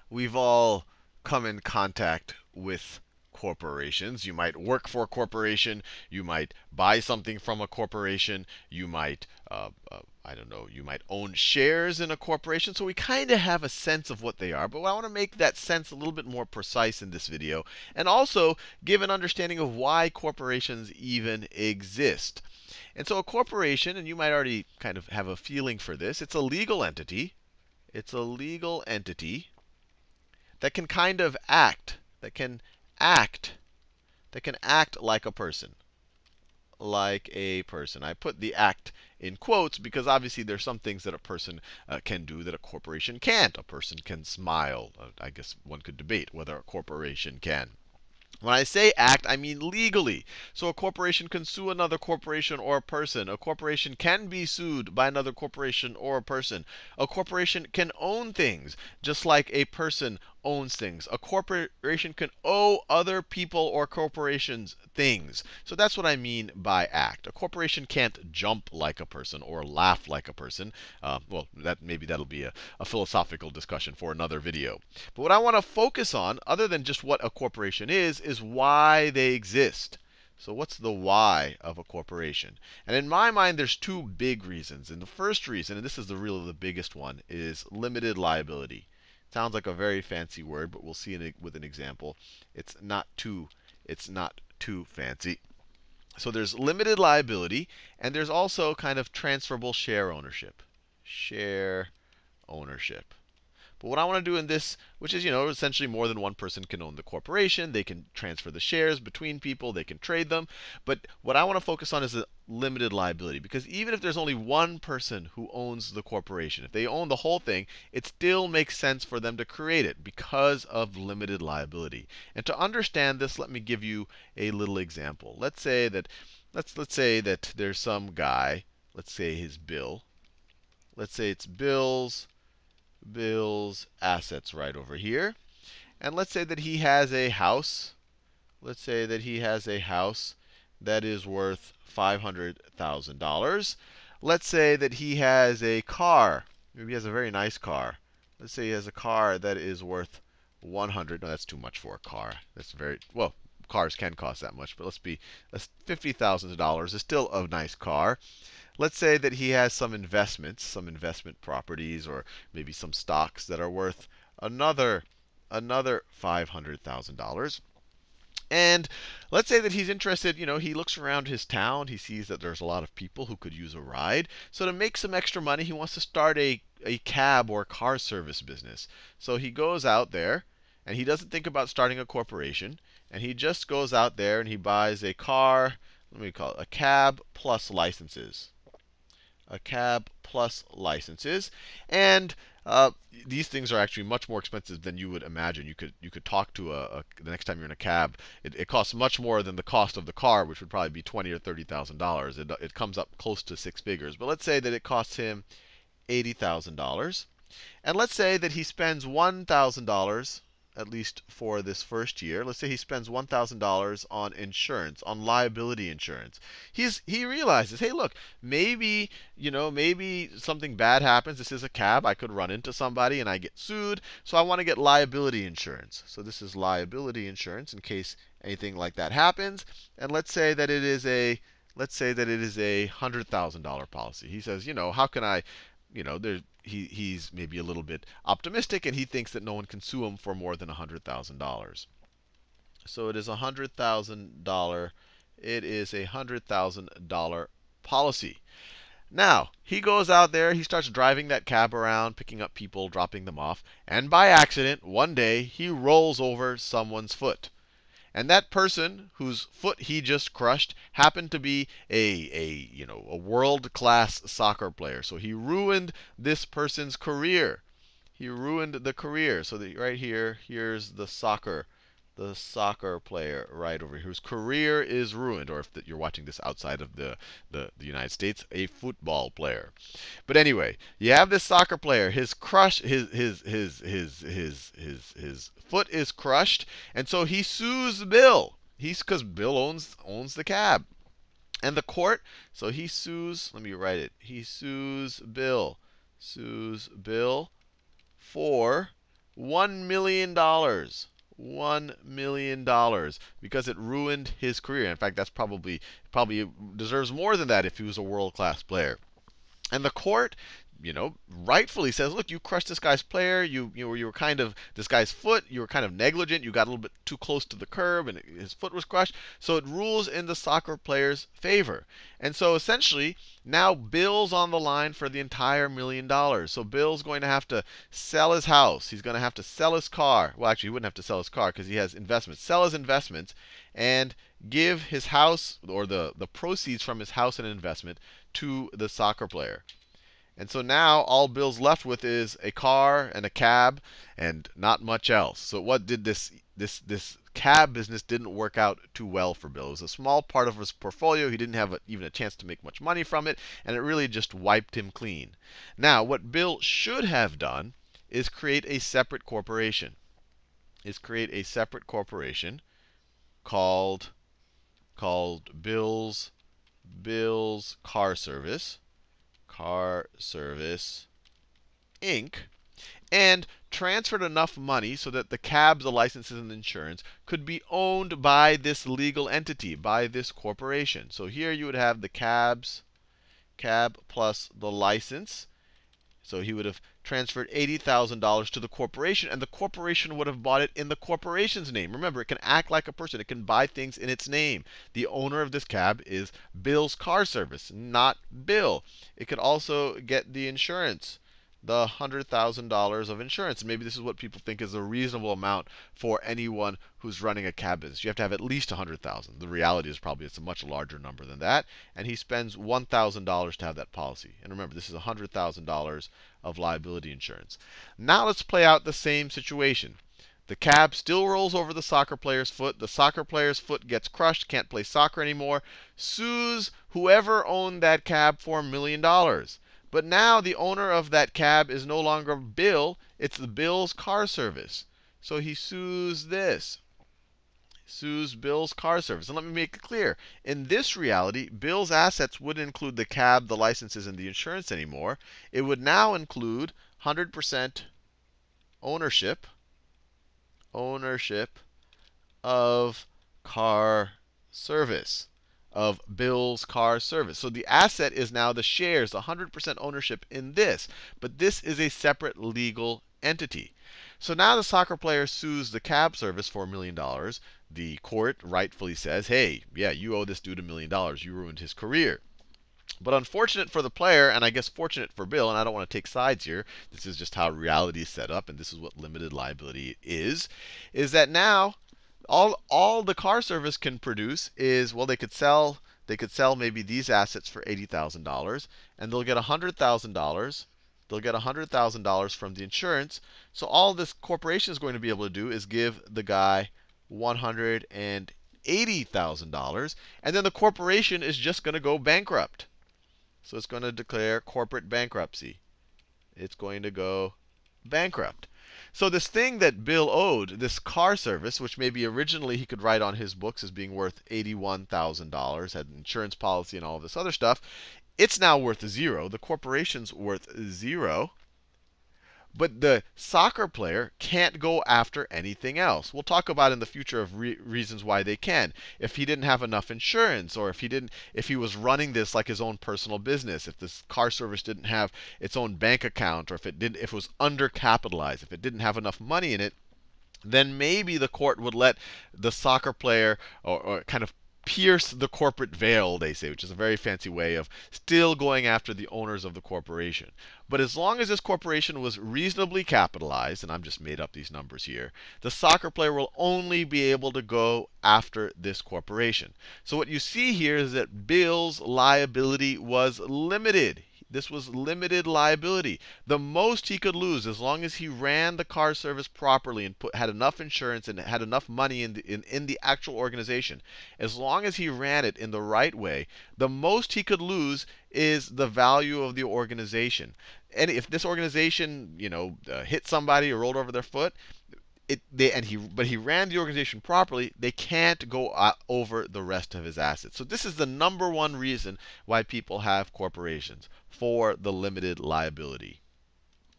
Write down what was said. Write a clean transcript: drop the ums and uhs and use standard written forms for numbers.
we've all come in contact with corporations. You might work for a corporation. You might buy something from a corporation. You might, I don't know, you might own shares in a corporation. So we kind of have a sense of what they are. But I want to make that sense a little bit more precise in this video, and also give an understanding of why corporations even exist. And so a corporation, and you might already kind of have a feeling for this, it's a legal entity. It's a legal entity that can kind of act, act, that can act like a person. Like a person. I put the act in quotes because obviously there's some things that a person can do that a corporation can't. A person can smile. I guess one could debate whether a corporation can. When I say act, I mean legally. So a corporation can sue another corporation or a person. A corporation can be sued by another corporation or a person. A corporation can own things, just like a person owns things. A corporation can owe other people or corporations things. So that's what I mean by act. A corporation can't jump like a person or laugh like a person. Well, maybe that'll be a philosophical discussion for another video. But what I want to focus on, other than just what a corporation is why they exist. So what's the why of a corporation? And in my mind, there's two big reasons. And the first reason, and this is the biggest one, is limited liability. Sounds like a very fancy word, but we'll see with an example. It's not too fancy. So there's limited liability, and there's also kind of transferable share ownership. Share ownership. But what I want to do in this, which is, essentially more than one person can own the corporation. They can transfer the shares between people. They can trade them. But what I want to focus on is the limited liability. Because even if there's only one person who owns the corporation, if they own the whole thing, it still makes sense for them to create it because of limited liability. And to understand this, let me give you a little example. Let's say that there's some guy. Let's say his Bill. Let's say it's Bill's assets right over here. And let's say that he has a house. Let's say that he has a house that is worth $500,000. Let's say that he has a car. Maybe he has a very nice car. Let's say he has a car that is worth 100. No, that's too much for a car. That's very well. Cars can cost that much, but that's $50,000 is still a nice car. Let's say that he has some investments, some investment properties, or maybe some stocks that are worth another $500,000. And let's say that he's interested, he looks around his town, he sees that there's a lot of people who could use a ride. So to make some extra money, he wants to start a cab or car service business. So he goes out there, and he doesn't think about starting a corporation, and he just goes out there and he buys a car, let me call it a cab plus licenses. A cab plus licenses. And these things are actually much more expensive than you would imagine. You could talk to the next time you're in a cab. It costs much more than the cost of the car, which would probably be $20,000 or $30,000. It comes up close to six figures. But let's say that it costs him $80,000. And let's say that he spends $1,000, at least for this first year. Let's say he spends $1,000 on insurance, on liability insurance. He realizes, hey, look, maybe something bad happens. This is a cab. I could run into somebody and I get sued. So I want to get liability insurance. So this is liability insurance in case anything like that happens. And let's say that it is a $100,000 policy. He says, how can I, he's maybe a little bit optimistic, and he thinks that no one can sue him for more than $100,000. So it is $100,000. It is $100,000 policy. Now, he goes out there, he starts driving that cab around, picking up people, dropping them off, and by accident, one day, he rolls over someone's foot. And that person whose foot he just crushed happened to be a world-class soccer player. So he ruined this person's career. He ruined the career. So that right here, here's the soccer player right over here whose career is ruined, or if you're watching this outside of the United States, a football player. But anyway, you have this soccer player. His foot is crushed, and so he sues Bill. Because Bill owns the cab. And the court, so he sues, let me write it. He sues Bill. Sues Bill for $1 million. $1 million because it ruined his career. In fact, that's probably deserves more than that if he was a world-class player. And the court, rightfully says, look, you crushed this guy's player. You were kind of this guy's foot. You were kind of negligent. You got a little bit too close to the curb, and his foot was crushed. So it rules in the soccer player's favor. And so essentially, now Bill's on the line for the entire $1 million. So Bill's going to have to sell his house. He's going to have to sell his car. Well, actually, he wouldn't have to sell his car because he has investments. Sell his investments and give his house or the proceeds from his house and investment to the soccer player. And so now all Bill's left with is a car and a cab and not much else. So what did this cab business didn't work out too well for Bill. It was a small part of his portfolio. He didn't have even a chance to make much money from it, and it really just wiped him clean. Now, what Bill should have done is create a separate corporation. Called Bill's Car Service. Inc. and transferred enough money so that the cabs, the licenses, and the insurance could be owned by this legal entity, by this corporation. So here you would have the cab plus the license. So he would have transferred $80,000 to the corporation, and the corporation would have bought it in the corporation's name. Remember, it can act like a person. It can buy things in its name. The owner of this cab is Bill's Car Service, not Bill. It could also get the insurance, the $100,000 of insurance. Maybe this is what people think is a reasonable amount for anyone who's running a cab business. You have to have at least $100,000. The reality is probably it's a much larger number than that. And he spends $1,000 to have that policy. And remember, this is $100,000 of liability insurance. Now let's play out the same situation. The cab still rolls over the soccer player's foot. The soccer player's foot gets crushed, can't play soccer anymore, sues whoever owned that cab for $1 million. But now the owner of that cab is no longer Bill. It's the Bill's Car Service. So he sues Bill's Car Service. And let me make it clear. In this reality, Bill's assets wouldn't include the cab, the licenses, and the insurance anymore. It would now include 100% ownership of car service, of Bill's Car Service. So the asset is now the shares, 100% ownership in this. But this is a separate legal entity. So now the soccer player sues the cab service for $1 million. The court rightfully says, hey, yeah, you owe this dude $1 million. You ruined his career. But unfortunate for the player, and I guess fortunate for Bill, and I don't want to take sides here. This is just how reality is set up, and this is what limited liability is that now all the car service can produce is, well, they could sell maybe these assets for $80,000, and they'll get $100,000. They'll get $100,000 from the insurance. So all this corporation is going to be able to do is give the guy $180,000, and then the corporation is just going to go bankrupt. So it's going to declare corporate bankruptcy. It's going to go bankrupt. So this thing that Bill owed, this car service, which maybe originally he could write on his books as being worth $81,000, had an insurance policy and all of this other stuff, it's now worth 0. The corporation's worth 0. But the soccer player can't go after anything else. We'll talk about in the future of reasons why they can. If he didn't have enough insurance, or if he was running this like his own personal business, if this car service didn't have its own bank account, or if it was undercapitalized, if it didn't have enough money in it, then maybe the court would let the soccer player or kind of pierce the corporate veil, they say, which is a very fancy way of still going after the owners of the corporation. But as long as this corporation was reasonably capitalized, and I'm just made up these numbers here, the soccer player will only be able to go after this corporation. So what you see here is that Bill's liability was limited. This was limited liability. The most he could lose, as long as he ran the car service properly and had enough insurance and had enough money in the actual organization, as long as he ran it in the right way, the most he could lose is the value of the organization. And if this organization, hit somebody or rolled over their foot, but he ran the organization properly, they can't go over the rest of his assets. So this is the number one reason why people have corporations, for the limited liability.